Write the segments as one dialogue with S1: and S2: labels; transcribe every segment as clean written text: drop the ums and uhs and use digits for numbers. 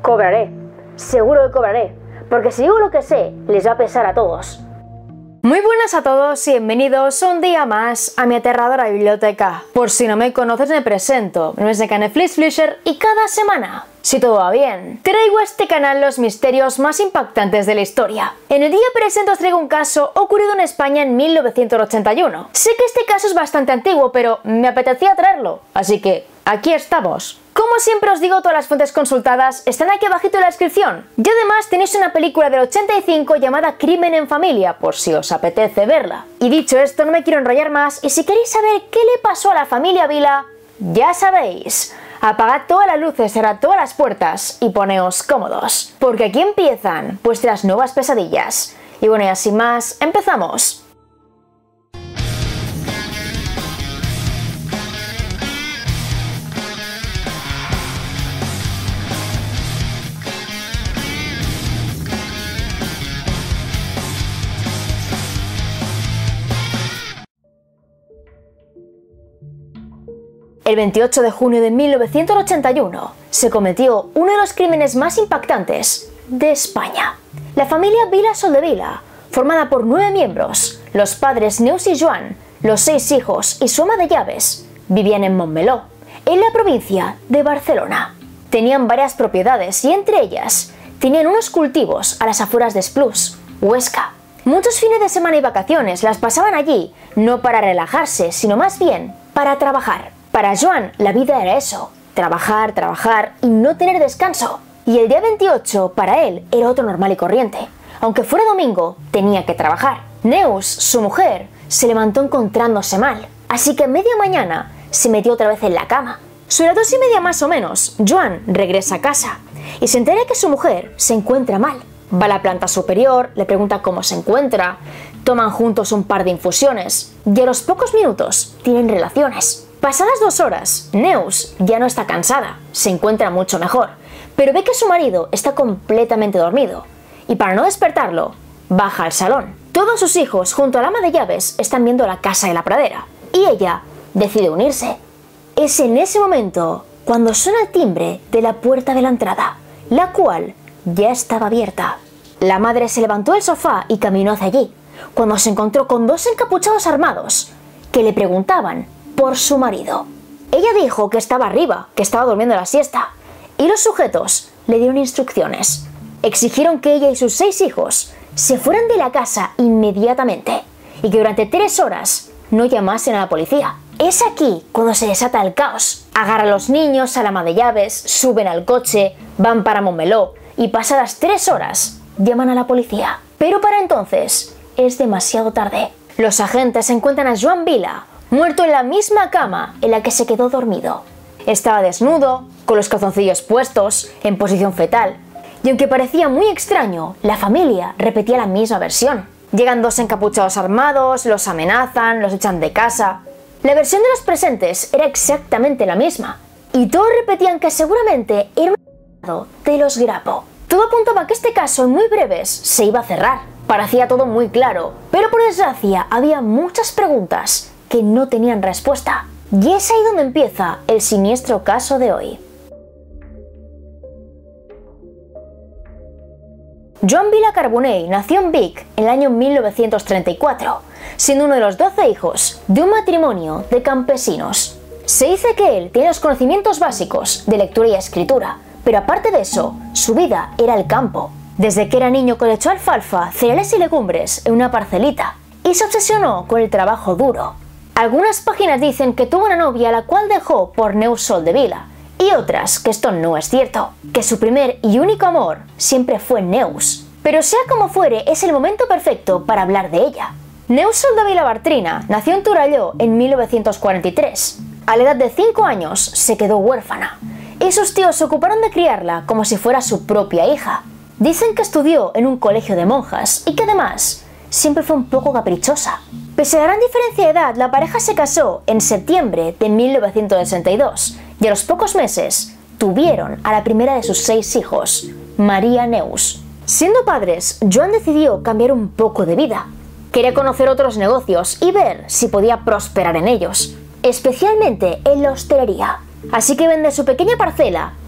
S1: Cobraré. Seguro que cobraré. Porque si digo lo que sé, les va a pesar a todos. Muy buenas a todos y bienvenidos un día más a mi aterradora biblioteca. Por si no me conoces me presento, mi nombre es Netflix Flisher y cada semana, si todo va bien, traigo a este canal los misterios más impactantes de la historia. En el día presente os traigo un caso ocurrido en España en 1981. Sé que este caso es bastante antiguo, pero me apetecía traerlo, así que aquí estamos. Como siempre os digo, todas las fuentes consultadas están aquí abajito en la descripción. Y además tenéis una película del 85 llamada Crimen en Familia, por si os apetece verla. Y dicho esto, no me quiero enrollar más, y si queréis saber qué le pasó a la familia Vila, ya sabéis. Apagad todas las luces, cerrad todas las puertas y poneos cómodos, porque aquí empiezan vuestras nuevas pesadillas. Y bueno, y así más, empezamos. El 28 de junio de 1981 se cometió uno de los crímenes más impactantes de España. La familia Vila Soldevila, formada por 9 miembros, los padres Neus y Joan, los 6 hijos y su ama de llaves, vivían en Montmeló, en la provincia de Barcelona. Tenían varias propiedades y entre ellas tenían unos cultivos a las afueras de Esplús, Huesca. Muchos fines de semana y vacaciones las pasaban allí, no para relajarse, sino más bien para trabajar. Para Joan, la vida era eso, trabajar, trabajar y no tener descanso. Y el día 28, para él, era otro normal y corriente. Aunque fuera domingo, tenía que trabajar. Neus, su mujer, se levantó encontrándose mal, así que a media mañana se metió otra vez en la cama. Sobre las 2:30 más o menos, Joan regresa a casa y se entera que su mujer se encuentra mal. Va a la planta superior, le pregunta cómo se encuentra, toman juntos un par de infusiones y a los pocos minutos tienen relaciones. Pasadas 2 horas, Neus ya no está cansada, se encuentra mucho mejor, pero ve que su marido está completamente dormido y para no despertarlo, baja al salón. Todos sus hijos junto al ama de llaves están viendo la casa de la pradera y ella decide unirse. Es en ese momento cuando suena el timbre de la puerta de la entrada, la cual ya estaba abierta. La madre se levantó del sofá y caminó hacia allí, cuando se encontró con 2 encapuchados armados que le preguntaban por su marido. Ella dijo que estaba arriba, que estaba durmiendo la siesta, y los sujetos le dieron instrucciones. Exigieron que ella y sus 6 hijos se fueran de la casa inmediatamente y que durante 3 horas no llamasen a la policía. Es aquí cuando se desata el caos. Agarran a los niños, a la ama de llaves, suben al coche, van para Montmeló y pasadas 3 horas llaman a la policía. Pero para entonces es demasiado tarde. Los agentes encuentran a Joan Vila muerto en la misma cama en la que se quedó dormido. Estaba desnudo, con los calzoncillos puestos, en posición fetal, y aunque parecía muy extraño, la familia repetía la misma versión. Llegan 2 encapuchados armados, los amenazan, los echan de casa. La versión de los presentes era exactamente la misma, y todos repetían que seguramente era un de los Grapo. Todo apuntaba a que este caso en muy breves se iba a cerrar. Parecía todo muy claro, pero por desgracia había muchas preguntas que no tenían respuesta. Y es ahí donde empieza el siniestro caso de hoy. Joan Vila Carbonell nació en Vic en el año 1934, siendo uno de los 12 hijos de un matrimonio de campesinos. Se dice que él tenía los conocimientos básicos de lectura y escritura, pero aparte de eso, su vida era el campo. Desde que era niño cosechó alfalfa, cereales y legumbres en una parcelita y se obsesionó con el trabajo duro. Algunas páginas dicen que tuvo una novia a la cual dejó por Neus Soldevila y otras que esto no es cierto, que su primer y único amor siempre fue Neus. Pero sea como fuere, es el momento perfecto para hablar de ella. Neus Soldevila Bartrina nació en Torelló en 1943. A la edad de 5 años se quedó huérfana y sus tíos se ocuparon de criarla como si fuera su propia hija. Dicen que estudió en un colegio de monjas y que además siempre fue un poco caprichosa. Pese a la gran diferencia de edad, la pareja se casó en septiembre de 1962 y a los pocos meses tuvieron a la primera de sus 6 hijos, María Neus. Siendo padres, Joan decidió cambiar un poco de vida. Quería conocer otros negocios y ver si podía prosperar en ellos, especialmente en la hostelería. Así que vende su pequeña parcela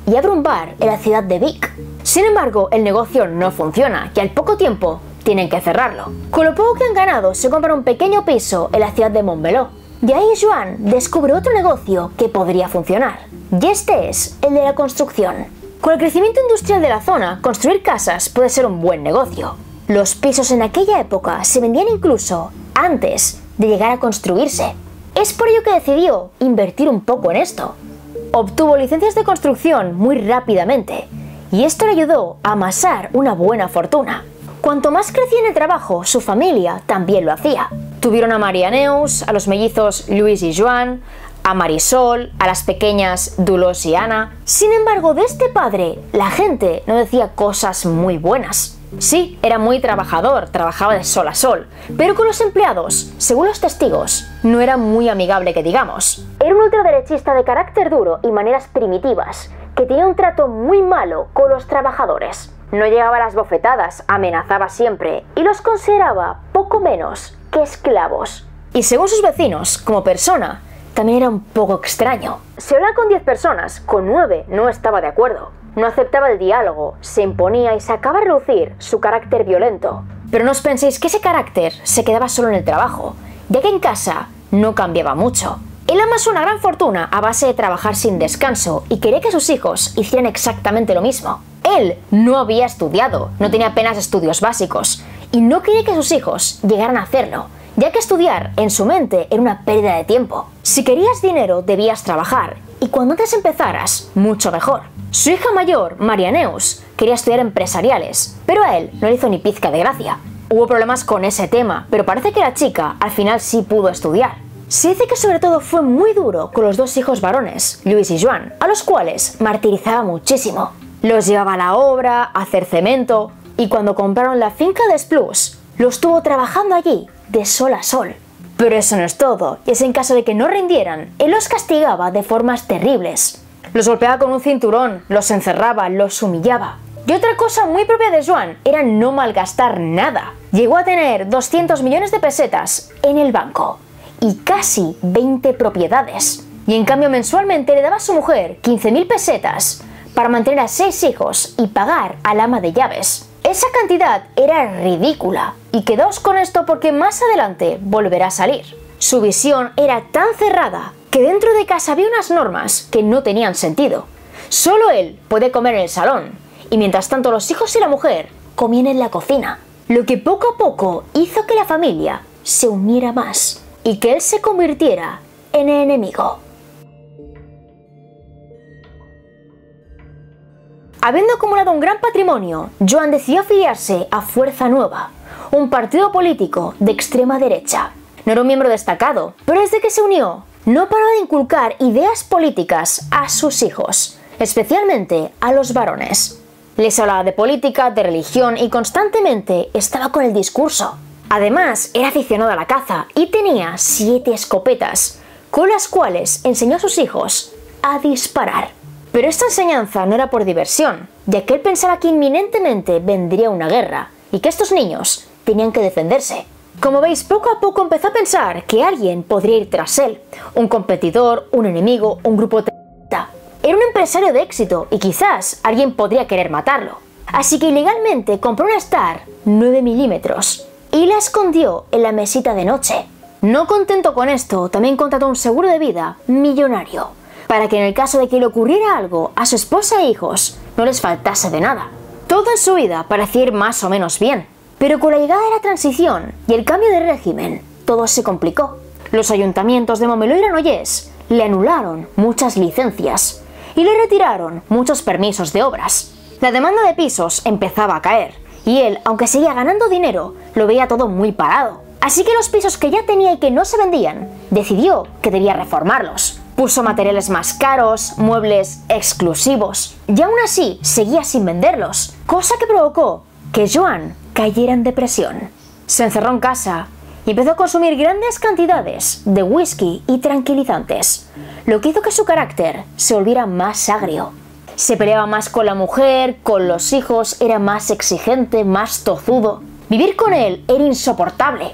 S1: y abre un bar en la ciudad de Vic. Sin embargo, el negocio no funciona y al poco tiempo tienen que cerrarlo. Con lo poco que han ganado, se compran un pequeño piso en la ciudad de Montbeló. De ahí Joan descubre otro negocio que podría funcionar. Y este es el de la construcción. Con el crecimiento industrial de la zona, construir casas puede ser un buen negocio. Los pisos en aquella época se vendían incluso antes de llegar a construirse. Es por ello que decidió invertir un poco en esto. Obtuvo licencias de construcción muy rápidamente y esto le ayudó a amasar una buena fortuna. Cuanto más crecía en el trabajo, su familia también lo hacía. Tuvieron a Maria Neus, a los mellizos Luis y Joan, a Marisol, a las pequeñas Dolors y Anna. Sin embargo, de este padre, la gente no decía cosas muy buenas. Sí, era muy trabajador, trabajaba de sol a sol, pero con los empleados, según los testigos, no era muy amigable que digamos. Era un ultraderechista de carácter duro y maneras primitivas, que tenía un trato muy malo con los trabajadores. No llegaba a las bofetadas, amenazaba siempre y los consideraba poco menos que esclavos. Y según sus vecinos, como persona, también era un poco extraño. Si hablaba con 10 personas, con 9 no estaba de acuerdo. No aceptaba el diálogo, se imponía y sacaba a relucir su carácter violento. Pero no os penséis que ese carácter se quedaba solo en el trabajo, ya que en casa no cambiaba mucho. Él amasó una gran fortuna a base de trabajar sin descanso y quería que sus hijos hicieran exactamente lo mismo. Él no había estudiado, no tenía apenas estudios básicos y no quería que sus hijos llegaran a hacerlo, ya que estudiar en su mente era una pérdida de tiempo. Si querías dinero debías trabajar y cuando antes empezaras, mucho mejor. Su hija mayor, Maria Neus, quería estudiar empresariales, pero a él no le hizo ni pizca de gracia. Hubo problemas con ese tema, pero parece que la chica al final sí pudo estudiar. Se dice que sobre todo fue muy duro con los dos hijos varones, Luis y Joan, a los cuales martirizaba muchísimo. Los llevaba a la obra, a hacer cemento, y cuando compraron la finca de Esplús, los tuvo trabajando allí, de sol a sol. Pero eso no es todo, y es en caso de que no rindieran, él los castigaba de formas terribles. Los golpeaba con un cinturón, los encerraba, los humillaba. Y otra cosa muy propia de Joan era no malgastar nada. Llegó a tener 200 millones de pesetas en el banco y casi 20 propiedades. Y en cambio mensualmente le daba a su mujer 15.000 pesetas para mantener a 6 hijos y pagar al ama de llaves. Esa cantidad era ridícula. Y quedaos con esto porque más adelante volverá a salir. Su visión era tan cerrada que dentro de casa había unas normas que no tenían sentido. Solo él puede comer en el salón y mientras tanto los hijos y la mujer comían en la cocina. Lo que poco a poco hizo que la familia se uniera más y que él se convirtiera en el enemigo. Habiendo acumulado un gran patrimonio, Joan decidió afiliarse a Fuerza Nueva, un partido político de extrema derecha. No era un miembro destacado, pero desde que se unió, no paró de inculcar ideas políticas a sus hijos, especialmente a los varones. Les hablaba de política, de religión y constantemente estaba con el discurso. Además, era aficionado a la caza y tenía 7 escopetas, con las cuales enseñó a sus hijos a disparar. Pero esta enseñanza no era por diversión, ya que él pensaba que inminentemente vendría una guerra y que estos niños tenían que defenderse. Como veis, poco a poco empezó a pensar que alguien podría ir tras él, un competidor, un enemigo, un grupo terrorista. Era un empresario de éxito y quizás alguien podría querer matarlo. Así que ilegalmente compró una Star 9 milímetros y la escondió en la mesita de noche. No contento con esto, también contrató un seguro de vida millonario, para que en el caso de que le ocurriera algo a su esposa e hijos, no les faltase de nada. Todo en su vida parecía ir más o menos bien. Pero con la llegada de la transición y el cambio de régimen, todo se complicó. Los ayuntamientos de Montmeló y Granollers le anularon muchas licencias y le retiraron muchos permisos de obras. La demanda de pisos empezaba a caer y él, aunque seguía ganando dinero, lo veía todo muy parado. Así que los pisos que ya tenía y que no se vendían, decidió que debía reformarlos. Puso materiales más caros, muebles exclusivos y aún así seguía sin venderlos, cosa que provocó que Joan cayera en depresión. Se encerró en casa y empezó a consumir grandes cantidades de whisky y tranquilizantes, lo que hizo que su carácter se volviera más agrio. Se peleaba más con la mujer, con los hijos, era más exigente, más tozudo. Vivir con él era insoportable.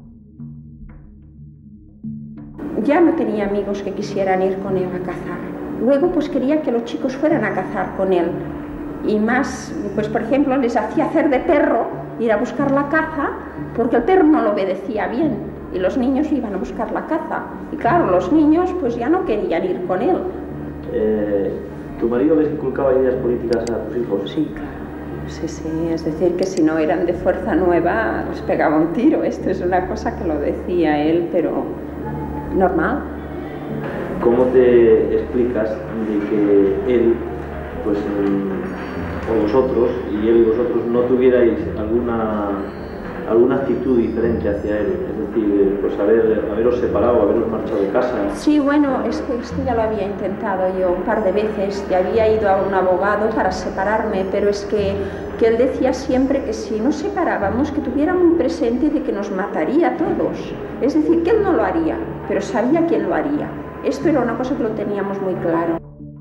S2: Ya no tenía amigos que quisieran ir con él a cazar. luego pues quería que los chicos fueran a cazar con él. Y más, pues por ejemplo, les hacía hacer de perro, ir a buscar la caza, porque el perro no lo obedecía bien. Y los niños iban a buscar la caza. Y claro, los niños pues ya no querían ir con él.
S3: ¿Tu marido les inculcaba ideas políticas a tus hijos?
S2: Sí, claro. Sí, sí, es decir, que si no eran de Fuerza Nueva, les pegaba un tiro. Esto es una cosa que lo decía él, pero normal.
S3: ¿Cómo te explicas de que él, pues, o vosotros, y él y vosotros no tuvierais alguna actitud diferente hacia él? Es decir, pues haberos separado, haberos marchado de casa.
S2: Sí, bueno, es que esto ya lo había intentado yo un par de veces. Ya había ido a un abogado para separarme, pero es que él decía siempre que si nos separábamos, que tuviera muy presente de que nos mataría a todos. Es decir, que él no lo haría, pero sabía quién lo haría. Esto era una cosa que lo teníamos muy claro.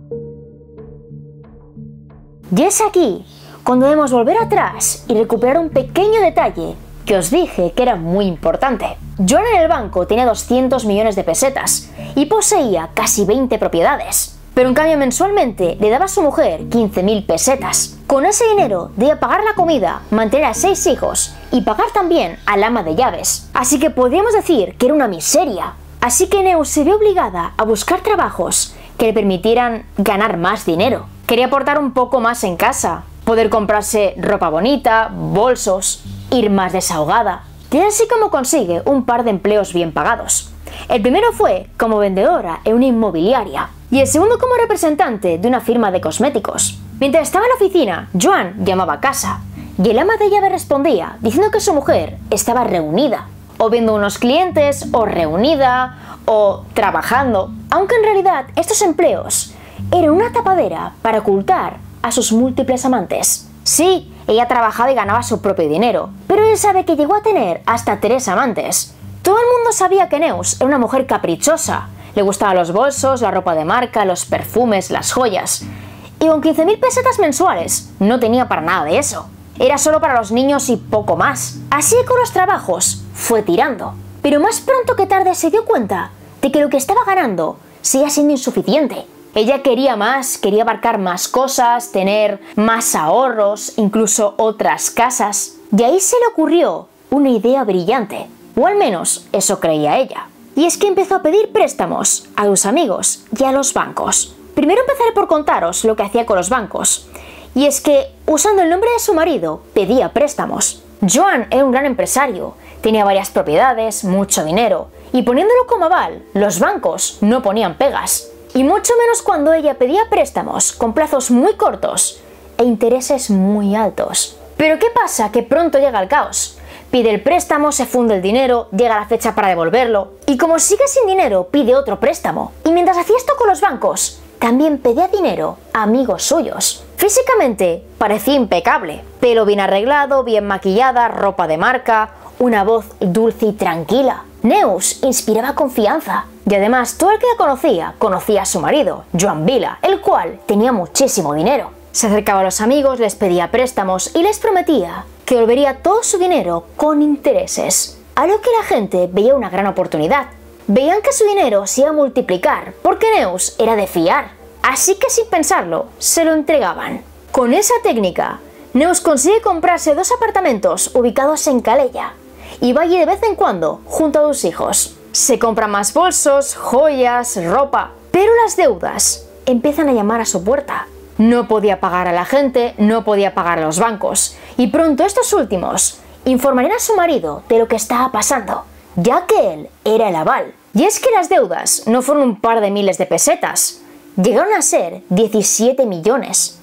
S1: Y es aquí cuando debemos volver atrás y recuperar un pequeño detalle que os dije que era muy importante. Joan en el banco tenía 200 millones de pesetas y poseía casi 20 propiedades. Pero en cambio mensualmente le daba a su mujer 15.000 pesetas. Con ese dinero debía pagar la comida, mantener a 6 hijos y pagar también al ama de llaves. Así que podríamos decir que era una miseria. Así que Neus se vio obligada a buscar trabajos que le permitieran ganar más dinero. Quería aportar un poco más en casa, poder comprarse ropa bonita, bolsos, ir más desahogada. Y es así como consigue un par de empleos bien pagados. El primero fue como vendedora en una inmobiliaria y el segundo como representante de una firma de cosméticos. Mientras estaba en la oficina, Joan llamaba a casa y el ama de llave respondía diciendo que su mujer estaba reunida, o viendo unos clientes, o reunida, o trabajando, aunque en realidad estos empleos eran una tapadera para ocultar a sus múltiples amantes. Sí, ella trabajaba y ganaba su propio dinero, pero él sabe que llegó a tener hasta 3 amantes. Todo el mundo sabía que Neus era una mujer caprichosa, le gustaban los bolsos, la ropa de marca, los perfumes, las joyas. Y con 15.000 pesetas mensuales no tenía para nada de eso. Era solo para los niños y poco más. Así que con los trabajos fue tirando. Pero más pronto que tarde se dio cuenta de que lo que estaba ganando seguía siendo insuficiente. Ella quería más, quería abarcar más cosas, tener más ahorros, incluso otras casas. Y ahí se le ocurrió una idea brillante, o al menos eso creía ella. Y es que empezó a pedir préstamos a sus amigos y a los bancos. Primero empezaré por contaros lo que hacía con los bancos. Y es que, usando el nombre de su marido, pedía préstamos. Joan era un gran empresario, tenía varias propiedades, mucho dinero, y poniéndolo como aval, los bancos no ponían pegas. Y mucho menos cuando ella pedía préstamos con plazos muy cortos e intereses muy altos. Pero ¿qué pasa? Que pronto llega el caos. Pide el préstamo, se funde el dinero, llega la fecha para devolverlo, y como sigue sin dinero, pide otro préstamo. Y mientras hacía esto con los bancos, también pedía dinero a amigos suyos. Físicamente parecía impecable, pelo bien arreglado, bien maquillada, ropa de marca, una voz dulce y tranquila. Neus inspiraba confianza y además todo el que la conocía a su marido, Joan Vila, el cual tenía muchísimo dinero. Se acercaba a los amigos, les pedía préstamos y les prometía que volvería todo su dinero con intereses, a lo que la gente veía una gran oportunidad. Veían que su dinero se iba a multiplicar porque Neus era de fiar, así que sin pensarlo se lo entregaban. Con esa técnica, Neus consigue comprarse 2 apartamentos ubicados en Calella y va allí de vez en cuando junto a 2 hijos. Se compra más bolsos, joyas, ropa, pero las deudas empiezan a llamar a su puerta. No podía pagar a la gente, no podía pagar a los bancos, y pronto estos últimos informarían a su marido de lo que estaba pasando, ya que él era el aval. Y es que las deudas no fueron un par de miles de pesetas, llegaron a ser 17 millones.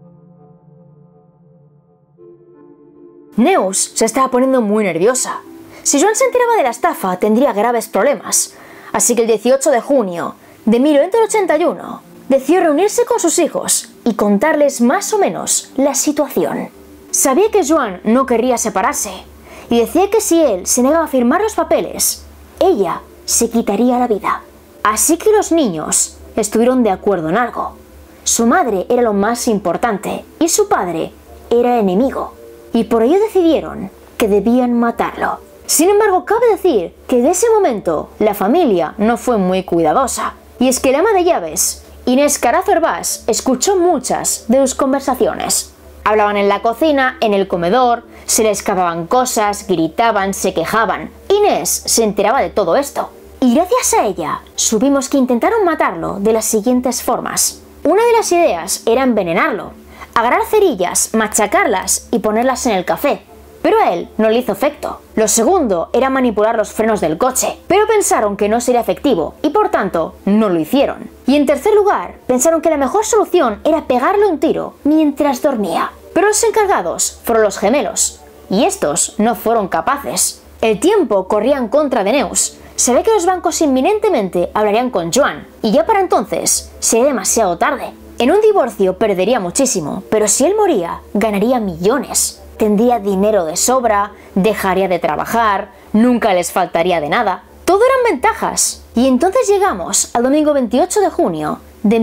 S1: Neus se estaba poniendo muy nerviosa. Si Joan se enteraba de la estafa, tendría graves problemas. Así que el 18 de junio de 1981 decidió reunirse con sus hijos y contarles más o menos la situación. Sabía que Joan no querría separarse y decía que si él se negaba a firmar los papeles, ella se quitaría la vida. Así que los niños estuvieron de acuerdo en algo. Su madre era lo más importante y su padre era el enemigo, y por ello decidieron que debían matarlo. Sin embargo, cabe decir que de ese momento la familia no fue muy cuidadosa, y es que el ama de llaves Inés Carazo Herbás escuchó muchas de sus conversaciones. Hablaban en la cocina, en el comedor, se les escapaban cosas, gritaban, se quejaban. Inés se enteraba de todo esto. Y gracias a ella, supimos que intentaron matarlo de las siguientes formas. Una de las ideas era envenenarlo, agarrar cerillas, machacarlas y ponerlas en el café. Pero a él no le hizo efecto. Lo segundo era manipular los frenos del coche, pero pensaron que no sería efectivo y por tanto no lo hicieron. Y en tercer lugar, pensaron que la mejor solución era pegarle un tiro mientras dormía. Pero los encargados fueron los gemelos, y estos no fueron capaces. El tiempo corría en contra de Neus. Se ve que los bancos inminentemente hablarían con Joan, y ya para entonces sería demasiado tarde. En un divorcio perdería muchísimo, pero si él moría, ganaría millones. Tendría dinero de sobra, dejaría de trabajar, nunca les faltaría de nada. Todo eran ventajas. Y entonces llegamos al domingo 28 de junio de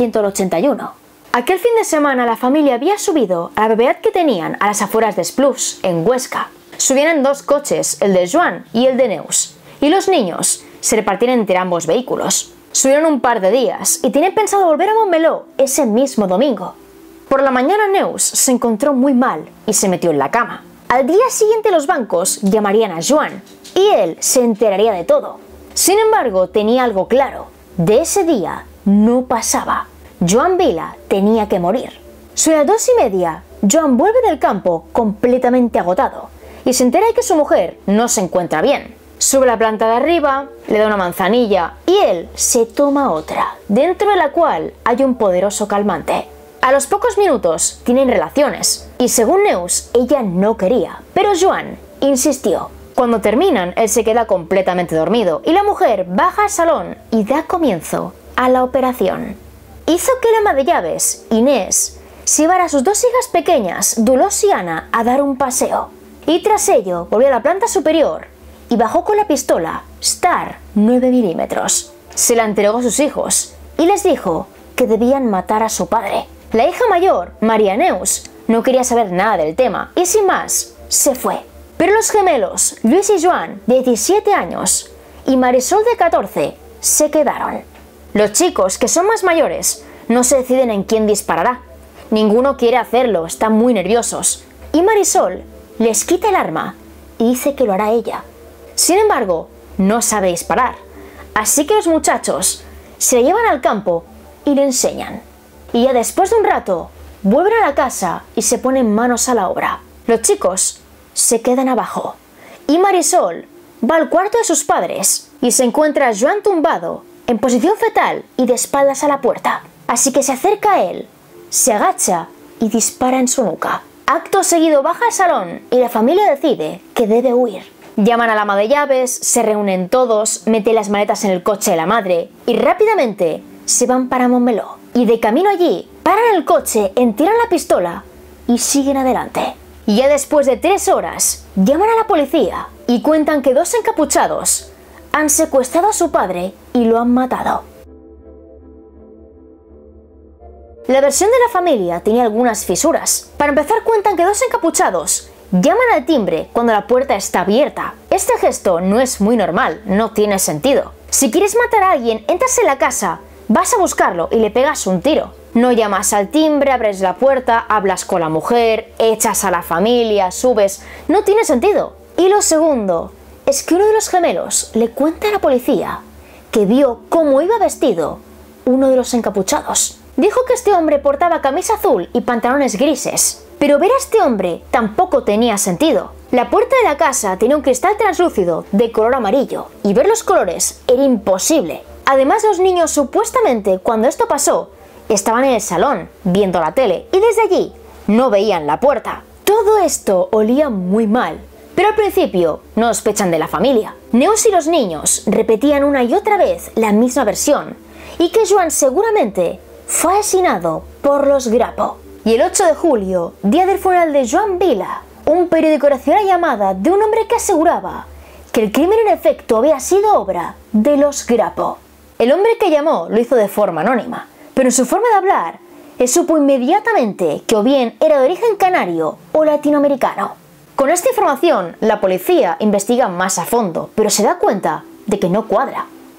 S1: 1981. Aquel fin de semana la familia había subido a la propiedad que tenían a las afueras de Esplús, en Huesca. Subían en 2 coches, el de Joan y el de Neus, y los niños se repartían entre ambos vehículos. Subieron un par de días y tenían pensado volver a Montmeló ese mismo domingo. Por la mañana Neus se encontró muy mal y se metió en la cama. Al día siguiente los bancos llamarían a Joan y él se enteraría de todo. Sin embargo, tenía algo claro. De ese día no pasaba. Joan Vila tenía que morir. Sobre las 2:30, Joan vuelve del campo completamente agotado y se entera de que su mujer no se encuentra bien. Sube a la planta de arriba, le da una manzanilla y él se toma otra, dentro de la cual hay un poderoso calmante. A los pocos minutos tienen relaciones y según Neus ella no quería, pero Joan insistió. Cuando terminan él se queda completamente dormido y la mujer baja al salón y da comienzo a la operación. Hizo que la ama de llaves, Inés, se llevara a sus 2 hijas pequeñas, Dolors y Ana, a dar un paseo. Y tras ello volvió a la planta superior y bajó con la pistola Star 9 milímetros. Se la entregó a sus hijos y les dijo que debían matar a su padre. La hija mayor, María Neus, no quería saber nada del tema y sin más, se fue. Pero los gemelos, Luis y Joan, de 17 años, y Marisol de 14, se quedaron. Los chicos, que son más mayores, no se deciden en quién disparará. Ninguno quiere hacerlo, están muy nerviosos. Y Marisol les quita el arma y dice que lo hará ella. Sin embargo, no sabe disparar. Así que los muchachos se la llevan al campo y le enseñan. Y ya después de un rato, vuelven a la casa y se ponen manos a la obra. Los chicos se quedan abajo. Y Marisol va al cuarto de sus padres y se encuentra a Joan tumbado, en posición fetal y de espaldas a la puerta. Así que se acerca a él, se agacha y dispara en su nuca. Acto seguido baja al salón y la familia decide que debe huir. Llaman a la ama de llaves, se reúnen todos, meten las maletas en el coche de la madre y rápidamente se van para Montmeló. Y de camino allí, paran el coche, entierran la pistola y siguen adelante. Y ya después de 3 horas, llaman a la policía y cuentan que 2 encapuchados han secuestrado a su padre y lo han matado. La versión de la familia tenía algunas fisuras. Para empezar, cuentan que 2 encapuchados llaman al timbre cuando la puerta está abierta. Este gesto no es muy normal, no tiene sentido. Si quieres matar a alguien, entras en la casa, vas a buscarlo y le pegas un tiro. No llamas al timbre, abres la puerta, hablas con la mujer, echas a la familia, subes... No tiene sentido. Y lo segundo es que uno de los gemelos le cuenta a la policía que vio cómo iba vestido uno de los encapuchados. Dijo que este hombre portaba camisa azul y pantalones grises. Pero ver a este hombre tampoco tenía sentido. La puerta de la casa tenía un cristal translúcido de color amarillo y ver los colores era imposible. Además, los niños supuestamente cuando esto pasó estaban en el salón viendo la tele y desde allí no veían la puerta. Todo esto olía muy mal, pero al principio no sospechan de la familia. Neus y los niños repetían una y otra vez la misma versión y que Joan seguramente fue asesinado por los Grapo. Y el 8 de julio, día del funeral de Joan Vila, un periódico recibió la llamada de un hombre que aseguraba que el crimen en efecto había sido obra de los Grapo. El hombre que llamó lo hizo de forma anónima, pero en su forma de hablar, él supo inmediatamente que o bien era de origen canario o latinoamericano. Con esta información, la policía investiga más a fondo, pero se da cuenta de que no cuadra.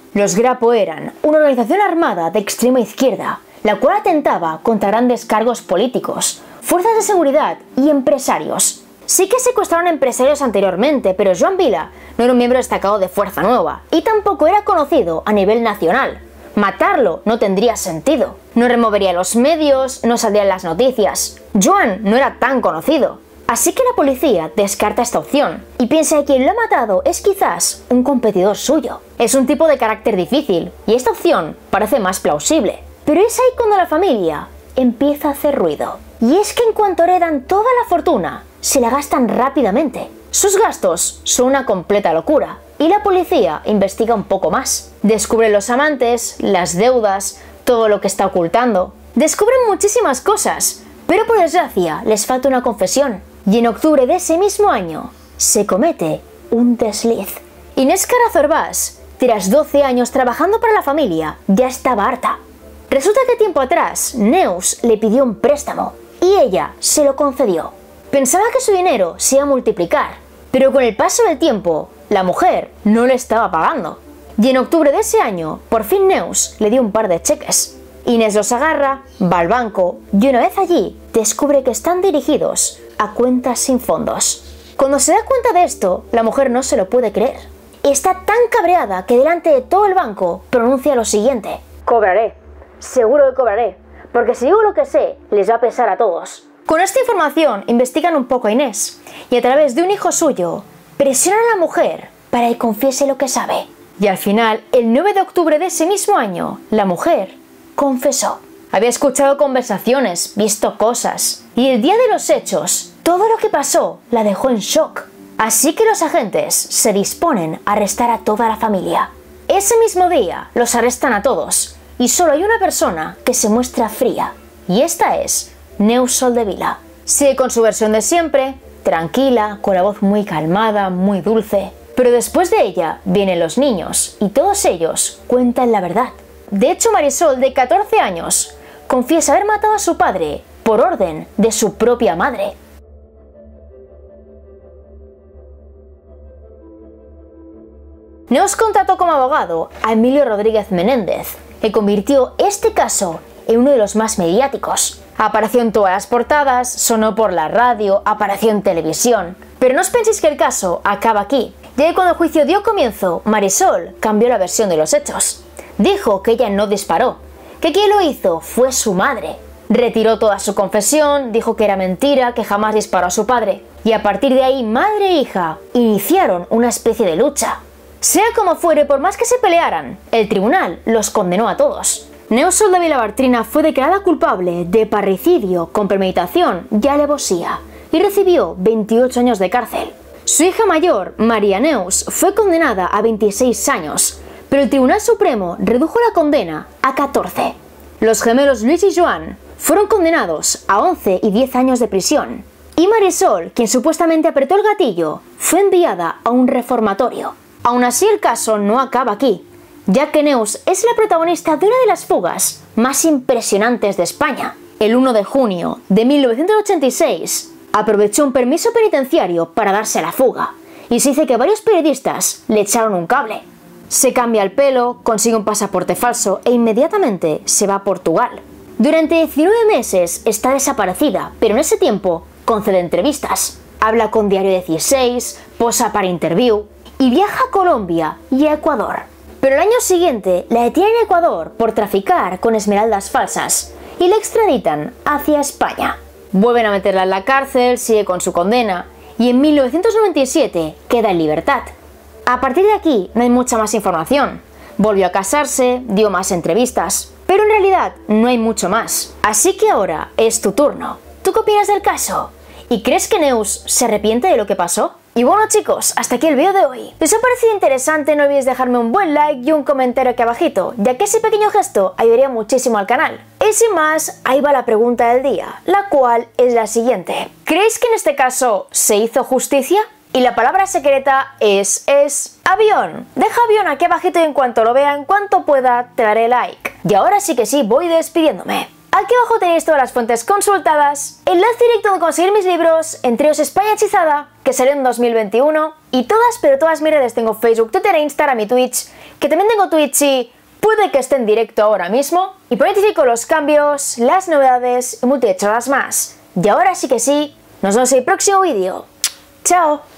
S1: Los Grapo eran una organización armada de extrema izquierda, la cual atentaba contra grandes cargos políticos, fuerzas de seguridad y empresarios. Sí que secuestraron empresarios anteriormente, pero Joan Vila no era un miembro destacado de Fuerza Nueva y tampoco era conocido a nivel nacional. Matarlo no tendría sentido. No removería los medios, no saldría en las noticias. Joan no era tan conocido. Así que la policía descarta esta opción y piensa que quien lo ha matado es quizás un competidor suyo. Es un tipo de carácter difícil y esta opción parece más plausible. Pero es ahí cuando la familia empieza a hacer ruido. Y es que en cuanto heredan toda la fortuna, se la gastan rápidamente. Sus gastos son una completa locura y la policía investiga un poco más. Descubren los amantes, las deudas, todo lo que está ocultando. Descubren muchísimas cosas, pero por desgracia les falta una confesión. Y en octubre de ese mismo año se comete un desliz. Inés Carazorbás, tras 12 años trabajando para la familia, ya estaba harta. Resulta que tiempo atrás Neus le pidió un préstamo y ella se lo concedió. Pensaba que su dinero se iba a multiplicar, pero con el paso del tiempo la mujer no le estaba pagando. Y en octubre de ese año, por fin Neus le dio un par de cheques. Inés los agarra, va al banco y una vez allí descubre que están dirigidos a cuentas sin fondos. Cuando se da cuenta de esto, la mujer no se lo puede creer. Está tan cabreada que delante de todo el banco pronuncia lo siguiente: cobraré, seguro que cobraré, porque si digo lo que sé, les va a pesar a todos. Con esta información investigan un poco a Inés y a través de un hijo suyo presionan a la mujer para que confiese lo que sabe. Y al final, el 9 de octubre de ese mismo año, la mujer confesó. Había escuchado conversaciones, visto cosas, y el día de los hechos, todo lo que pasó la dejó en shock. Así que los agentes se disponen a arrestar a toda la familia. Ese mismo día los arrestan a todos, y solo hay una persona que se muestra fría, y esta es Neus Soldevila. Sigue con su versión de siempre, tranquila, con la voz muy calmada, muy dulce. Pero después de ella vienen los niños, y todos ellos cuentan la verdad. De hecho, Marisol, de 14 años, confiesa haber matado a su padre por orden de su propia madre. Neus contrató como abogado a Emilio Rodríguez Menéndez, que convirtió este caso en uno de los más mediáticos. Apareció en todas las portadas, sonó por la radio, apareció en televisión. Pero no os penséis que el caso acaba aquí, ya que cuando el juicio dio comienzo, Marisol cambió la versión de los hechos. Dijo que ella no disparó, que quien lo hizo fue su madre. Retiró toda su confesión, dijo que era mentira, que jamás disparó a su padre. Y a partir de ahí, madre e hija iniciaron una especie de lucha. Sea como fuere, por más que se pelearan, el tribunal los condenó a todos. Neus Soldevila Bartrina fue declarada culpable de parricidio con premeditación y alevosía y recibió 28 años de cárcel. Su hija mayor, María Neus, fue condenada a 26 años, pero el Tribunal Supremo redujo la condena a 14. Los gemelos Luis y Joan fueron condenados a 11 y 10 años de prisión. Y Marisol, quien supuestamente apretó el gatillo, fue enviada a un reformatorio. Aún así, el caso no acaba aquí, ya que Neus es la protagonista de una de las fugas más impresionantes de España. El 1 de junio de 1986, aprovechó un permiso penitenciario para darse a la fuga, y se dice que varios periodistas le echaron un cable. Se cambia el pelo, consigue un pasaporte falso e inmediatamente se va a Portugal. Durante 19 meses está desaparecida, pero en ese tiempo concede entrevistas. Habla con Diario 16, posa para Interview y viaja a Colombia y a Ecuador. Pero el año siguiente la detienen en Ecuador por traficar con esmeraldas falsas y la extraditan hacia España. Vuelven a meterla en la cárcel, sigue con su condena y en 1997 queda en libertad. A partir de aquí no hay mucha más información. Volvió a casarse, dio más entrevistas, pero en realidad no hay mucho más. Así que ahora es tu turno. ¿Tú qué opinas del caso? ¿Y crees que Neus se arrepiente de lo que pasó? Y bueno chicos, hasta aquí el vídeo de hoy. Si os ha parecido interesante, no olvidéis dejarme un buen like y un comentario aquí abajito, ya que ese pequeño gesto ayudaría muchísimo al canal. Y sin más, ahí va la pregunta del día, la cual es la siguiente. ¿Creéis que en este caso se hizo justicia? Y la palabra secreta es avión. Deja avión aquí abajito y en cuanto lo vea, en cuanto pueda, te daré like. Y ahora sí que sí, voy despidiéndome. Aquí abajo tenéis todas las fuentes consultadas, enlace directo donde conseguir mis libros, entre ellos España hechizada, que salió en 2021, y todas, pero todas mis redes, tengo Facebook, Twitter, Instagram y Twitch, que también tengo Twitch y puede que esté en directo ahora mismo, y por ahí te notifico los cambios, las novedades y muchas más. Y ahora sí que sí, nos vemos en el próximo vídeo. ¡Chao!